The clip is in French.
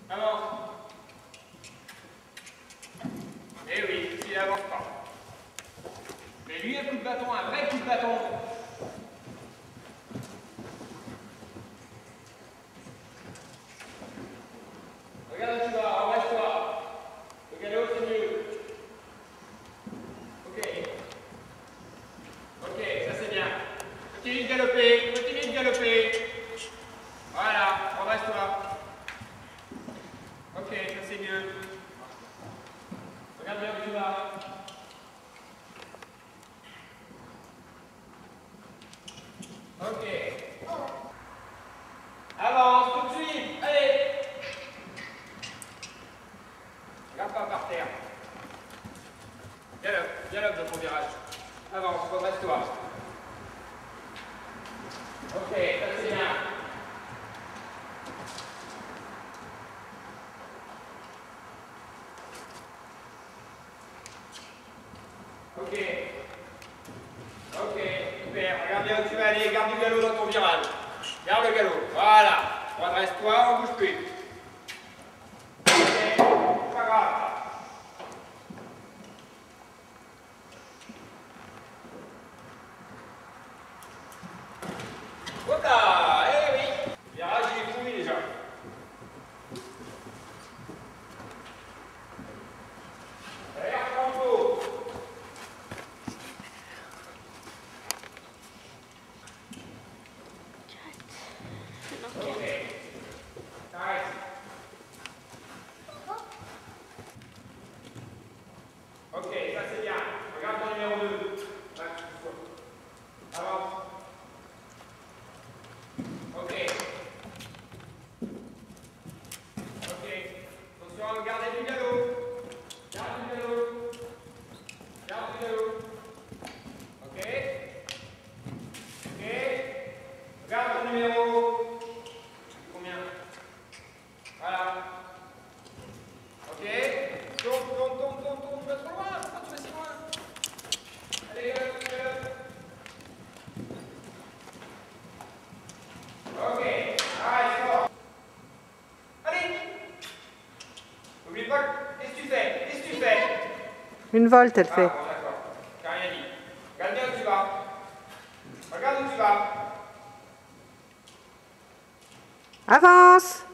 Avance. Eh oui, s'il avance pas. Mais lui, un coup de bâton, un vrai coup de bâton. Regarde où tu vas, embrasse-toi. Le galop, c'est mieux. Ok. Ok, ça c'est bien. Continue de galoper, continue de galoper. Voilà, embrasse-toi. Ok, ça c'est mieux. Regarde bien où tu vas. Ok. Avance, tout de suite. Allez. Regarde pas par terre. Galope dans ton virage. Avance, redresse-toi. Ok, ça c'est bien. Ok. Ok, super. Regarde bien où tu vas aller. Garde du galop dans ton virage. Garde le galop. Voilà. Redresse-toi, on bouge plus. Ok, pas grave. Hop là, eh oui. Le virage, il est pourri déjà. Allez, tantôt. Ok. T'arrêtes. Ok, ça c'est bien. Regarde ton numéro 2. Avance. Ok. Ok. Attention, gardez du galop. Garde du galop. Garde du galop. Ok. Ok. Regarde ton numéro. Combien? Voilà. Ok. Tourne. Tu vas trop loin. Pourquoi tu vas si loin? Allez, galope. Ok. Arrête, fort. Allez. N'oublie pas. Qu'est-ce que tu fais? Une volte, elle Ah, fait. bon, d'accord. T'as rien dit. Regarde bien où tu vas. Regarde où tu vas. Avance!